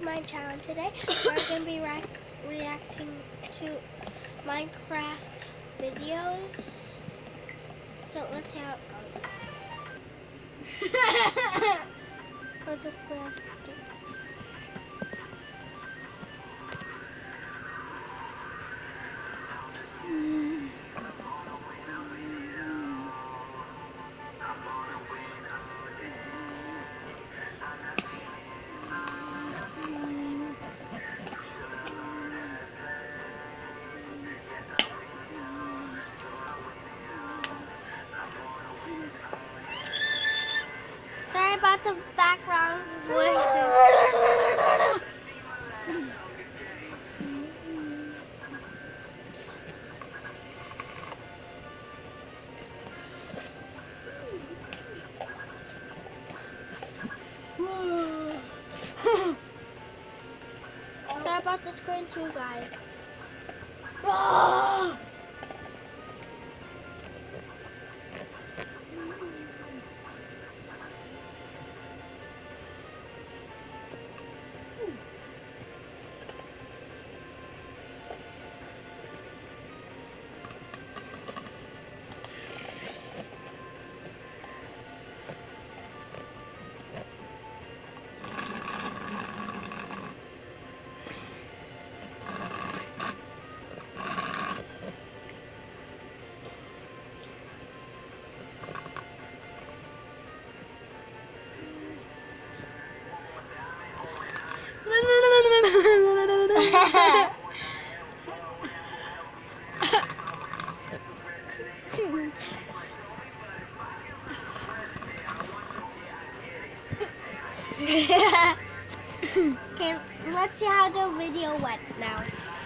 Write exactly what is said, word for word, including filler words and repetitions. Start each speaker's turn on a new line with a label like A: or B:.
A: to my channel. Today we're going to be re reacting to Minecraft videos. So let's see how it goes. We'll just play after. Sorry about the background voices. Sorry about the screen too, guys. Okay, let's see how the video went now.